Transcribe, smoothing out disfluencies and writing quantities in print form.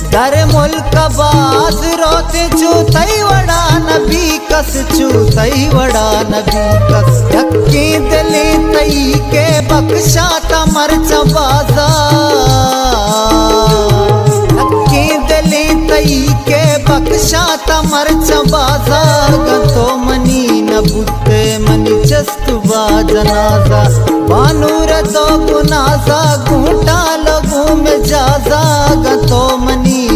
दर मुल्क बाज रोते चूतई वड़ा नबी कस चूतई वड़ा नबी कस यक्की दिली तई के बख्शा तमर चबाजा यक्की दिली तई के बख्शा तमर चबाजा गतो मनी न बुते मनी चस्तुबा जनाजा बानूर तो गुनाजा घूटा लगू में जाजा गतो मनी